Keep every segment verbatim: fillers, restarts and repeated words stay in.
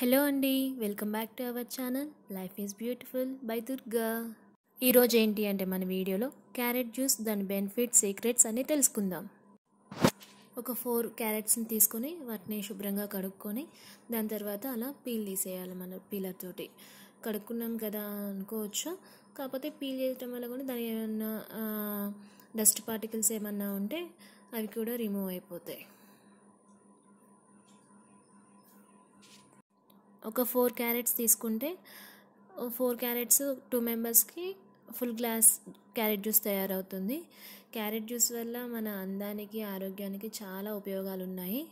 Hello అండి, welcome back to our channel life is beautiful by Durga. ఈరోజు ఏంటి అంటే మన వీడియోలో క్యారెట్ జ్యూస్ దాని బెనిఫిట్స్ సీక్రెట్స్ అన్నీ తెలుసుకుందాం. ఒక ఫోర్ క్యారెట్స్ని తీసుకొని వాటిని శుభ్రంగా కడుక్కొని దాని తర్వాత అలా పీల్ తీసేయాలి. మన పీలర్ తోటి కడుక్కున్నాం కదా అనుకోవచ్చు, కాకపోతే పీల్ చేయటం వల్ల కూడా దాని ఏమన్నా డస్ట్ పార్టికల్స్ ఏమన్నా ఉంటే అవి కూడా రిమూవ్ అయిపోతాయి. ఒక ఫోర్ క్యారెట్స్ తీసుకుంటే ఫోర్ క్యారెట్స్ టూ మెంబర్స్కి ఫుల్ గ్లాస్ క్యారెట్ జ్యూస్ తయారవుతుంది. క్యారెట్ జ్యూస్ వల్ల మన అందానికి ఆరోగ్యానికి చాలా ఉపయోగాలు ఉన్నాయి.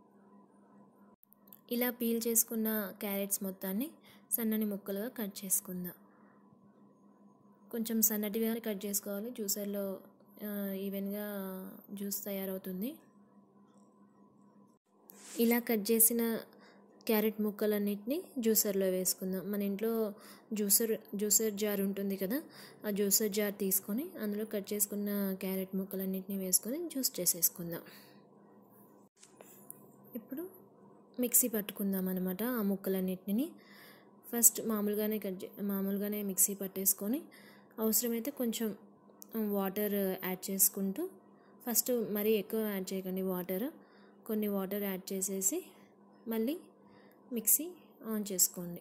ఇలా పీల్ చేసుకున్న క్యారెట్స్ మొత్తాన్ని సన్నని ముక్కలుగా కట్ చేసుకుందాం. కొంచెం సన్నటిగా కట్ చేసుకోవాలి, జ్యూసర్లో ఈవెన్గా జ్యూస్ తయారవుతుంది. ఇలా కట్ చేసిన క్యారెట్ ముక్కలన్నిటిని జ్యూసర్లో వేసుకుందాం. మన ఇంట్లో జ్యూసర్ జ్యూసర్ జార్ ఉంటుంది కదా, ఆ జ్యూసర్ జార్ తీసుకొని అందులో కట్ చేసుకున్న క్యారెట్ ముక్కలన్నిటిని వేసుకొని జ్యూస్ చేసేసుకుందాం. ఇప్పుడు మిక్సీ పట్టుకుందాం అనమాట ఆ ముక్కలన్నిటిని. ఫస్ట్ మామూలుగానే కట్ మామూలుగానే మిక్సీ పట్టేసుకొని అవసరమైతే కొంచెం వాటర్ యాడ్ చేసుకుంటూ, ఫస్ట్ మరీ ఎక్కువ యాడ్ చేయకండి వాటర్, కొన్ని వాటర్ యాడ్ చేసేసి మళ్ళీ మిక్సీ ఆన్ చేసుకోండి.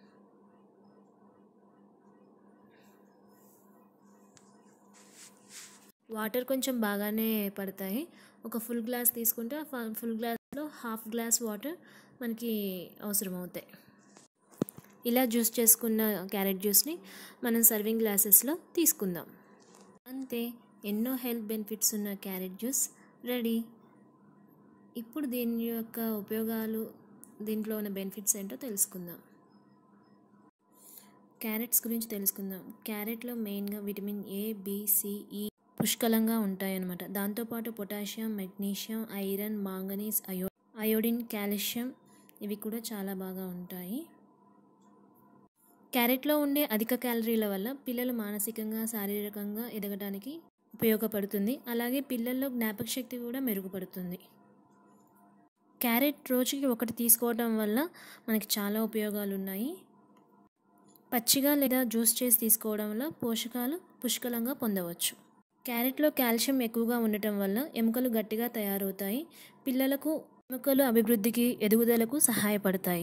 వాటర్ కొంచెం బాగానే పడతాయి. ఒక ఫుల్ గ్లాస్ తీసుకుంటే ఆ ఫుల్ గ్లాస్లో హాఫ్ గ్లాస్ వాటర్ మనకి అవసరం అవుతాయి. ఇలా జ్యూస్ చేసుకున్న క్యారెట్ జ్యూస్ని మనం సర్వింగ్ గ్లాసెస్లో తీసుకుందాం. అంతే, ఎన్నో హెల్త్ బెనిఫిట్స్ ఉన్న క్యారెట్ జ్యూస్ రెడీ. ఇప్పుడు దీని యొక్క ఉపయోగాలు, దీంట్లో ఉన్న బెనిఫిట్స్ ఏంటో తెలుసుకుందాం. క్యారెట్స్ గురించి తెలుసుకుందాం. క్యారెట్లో మెయిన్గా విటమిన్ ఏ, బి, సి, ఈ పుష్కలంగా ఉంటాయన్నమాట. దాంతోపాటు పొటాషియం, మెగ్నీషియం, ఐరన్, మాంగనీస్, అయో అయోడిన్, కాల్షియం ఇవి కూడా చాలా బాగా ఉంటాయి. క్యారెట్లో ఉండే అధిక క్యాలరీల వల్ల పిల్లలు మానసికంగా, శారీరకంగా ఎదగడానికి ఉపయోగపడుతుంది. అలాగే పిల్లల్లో జ్ఞాపక శక్తి కూడా మెరుగుపడుతుంది. క్యారెట్ రోజుకి ఒకటి తీసుకోవడం వల్ల మనకి చాలా ఉపయోగాలు ఉన్నాయి. పచ్చిగా లేదా జ్యూస్ చేసి తీసుకోవడం వల్ల పోషకాలు పుష్కలంగా పొందవచ్చు. క్యారెట్లో కాల్షియం ఎక్కువగా ఉండటం వల్ల ఎముకలు గట్టిగా తయారవుతాయి. పిల్లలకు ఎముకలు అభివృద్ధికి, ఎదుగుదలకు సహాయపడతాయి.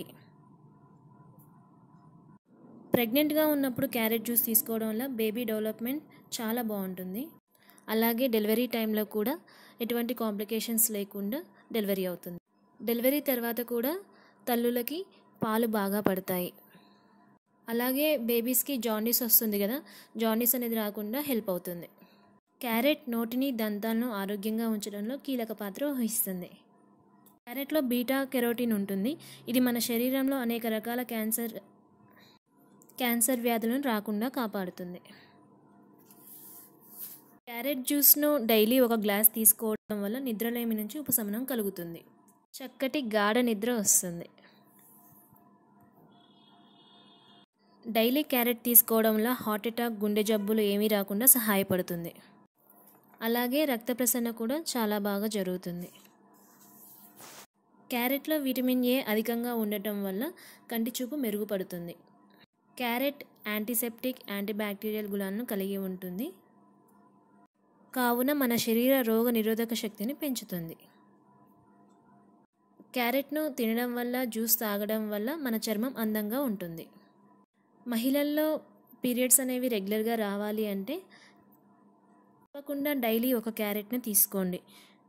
ప్రెగ్నెంట్గా ఉన్నప్పుడు క్యారెట్ జ్యూస్ తీసుకోవడం వల్ల బేబీ డెవలప్మెంట్ చాలా బాగుంటుంది. అలాగే డెలివరీ టైంలో కూడా ఎటువంటి కాంప్లికేషన్స్ లేకుండా డెలివరీ అవుతుంది. డెలివరీ తర్వాత కూడా తల్లులకి పాలు బాగా పడతాయి. అలాగే బేబీస్కి జాండీస్ వస్తుంది కదా, జాండీస్ అనేది రాకుండా హెల్ప్ అవుతుంది. క్యారెట్ నోటిని, దంతాలను ఆరోగ్యంగా ఉంచడంలో కీలక పాత్ర వహిస్తుంది. క్యారెట్లో బీటా కెరోటిన్ ఉంటుంది. ఇది మన శరీరంలో అనేక రకాల క్యాన్సర్ క్యాన్సర్ వ్యాధులను రాకుండా కాపాడుతుంది. క్యారెట్ జ్యూస్ను డైలీ ఒక గ్లాస్ తీసుకోవడం వల్ల నిద్రలేమి నుంచి ఉపశమనం కలుగుతుంది. చక్కటి గాఢ నిద్ర వస్తుంది. డైలీ క్యారెట్ తీసుకోవడం వల్ల హార్ట్ అటాక్, గుండె జబ్బులు ఏమీ రాకుండా సహాయపడుతుంది. అలాగే రక్త ప్రసరణ కూడా చాలా బాగా జరుగుతుంది. క్యారెట్లో విటమిన్ ఏ అధికంగా ఉండటం వల్ల కంటి చూపు మెరుగుపడుతుంది. క్యారెట్ యాంటీసెప్టిక్, యాంటీబ్యాక్టీరియల్ గుణాలను కలిగి ఉంటుంది. కావున మన శరీర రోగ నిరోధక శక్తిని పెంచుతుంది. క్యారెట్ను తినడం వల్ల, జ్యూస్ తాగడం వల్ల మన చర్మం అందంగా ఉంటుంది. మహిళల్లో పీరియడ్స్ అనేవి రెగ్యులర్గా రావాలి అంటే తప్పకుండా డైలీ ఒక క్యారెట్ని తీసుకోండి.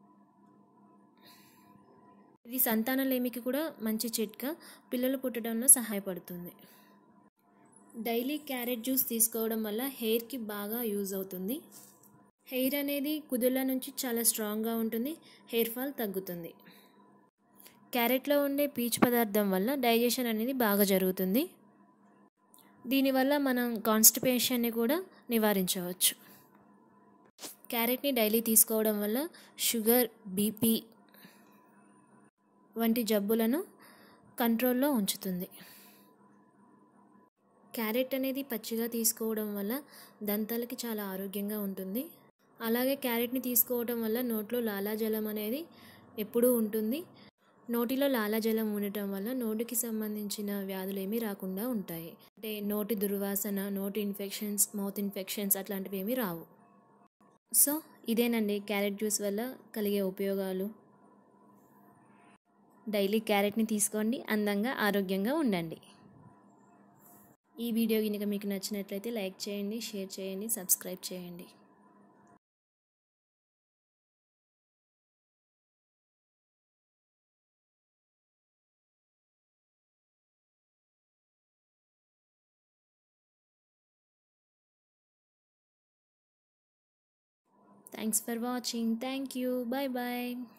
ఇది సంతానలేమికి కూడా మంచి చిట్కా, పిల్లలు పుట్టడంలో సహాయపడుతుంది. డైలీ క్యారెట్ జ్యూస్ తీసుకోవడం వల్ల హెయిర్కి బాగా యూజ్ అవుతుంది. హెయిర్ అనేది కుదుళ్ళ నుంచి చాలా స్ట్రాంగ్గా ఉంటుంది. హెయిర్ ఫాల్ తగ్గుతుంది. క్యారెట్లో ఉండే పీచు పదార్థం వల్ల డైజెషన్ అనేది బాగా జరుగుతుంది. దీనివల్ల మనం కాన్స్టిపేషన్ని కూడా నివారించవచ్చు. క్యారెట్ని డైలీ తీసుకోవడం వల్ల షుగర్, బీపీ వంటి జబ్బులను కంట్రోల్లో ఉంచుతుంది. క్యారెట్ అనేది పచ్చిగా తీసుకోవడం వల్ల దంతాలకి చాలా ఆరోగ్యంగా ఉంటుంది. అలాగే క్యారెట్ని తీసుకోవడం వల్ల నోట్లో లాలాజలం అనేది ఎప్పుడూ ఉంటుంది. నోటిలో లాలాజలం ఉండటం వల్ల నోటికి సంబంధించిన వ్యాధులు ఏమీ రాకుండా ఉంటాయి. అంటే నోటి దుర్వాసన, నోటి ఇన్ఫెక్షన్స్, మౌత్ ఇన్ఫెక్షన్స్ అట్లాంటివి ఏమీ రావు. సో ఇదేనండి క్యారెట్ జ్యూస్ వల్ల కలిగే ఉపయోగాలు. డైలీ క్యారెట్ని తీసుకోండి, అందంగా ఆరోగ్యంగా ఉండండి. ఈ వీడియో కనుక మీకు నచ్చినట్లయితే లైక్ చేయండి, షేర్ చేయండి, సబ్స్క్రైబ్ చేయండి. Thanks for watching. Thank you. Bye bye.